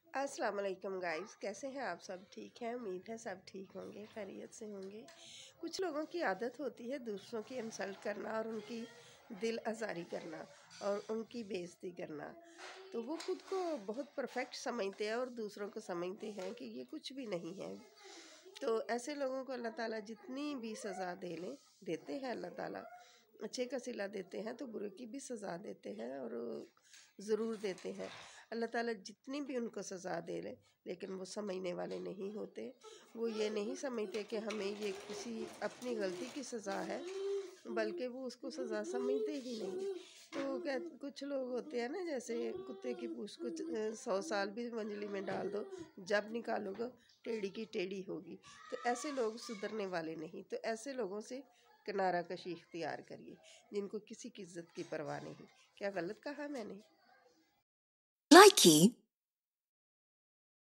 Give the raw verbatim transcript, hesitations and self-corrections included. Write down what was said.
अस्सलाम वालेकुम गाइस, कैसे हैं आप सब? ठीक हैं, उम्मीद है सब ठीक होंगे, खैरियत से होंगे। कुछ लोगों की आदत होती है दूसरों की इंसल्ट करना और उनकी दिल आज़ारी करना और उनकी बेइज्जती करना। तो वो खुद को बहुत परफेक्ट समझते हैं और दूसरों को समझते हैं कि ये कुछ भी नहीं है। तो ऐसे लोगों को अल्लाह ताला जितनी भी सज़ा दे लें देते हैं अल्लाह ताला। अच्छे का सिला देते हैं तो बुरे की भी सज़ा देते हैं और ज़रूर देते हैं। अल्लाह ताला जितनी भी उनको सज़ा दे ले लेकिन वो समझने वाले नहीं होते। वो ये नहीं समझते कि हमें ये किसी अपनी गलती की सज़ा है, बल्कि वो उसको सज़ा समझते ही नहीं। तो क्या कुछ लोग होते हैं ना, जैसे कुत्ते की पूँछ कुछ सौ साल भी मंजली में डाल दो, जब निकालोगे टेढ़ी की टेढ़ी होगी। तो ऐसे लोग सुधरने वाले नहीं। तो ऐसे लोगों से किनारा कशी इख्तियार करिए जिनको किसी की इज्जत की परवाह नहीं। क्या गलत कहा मैंने? Likey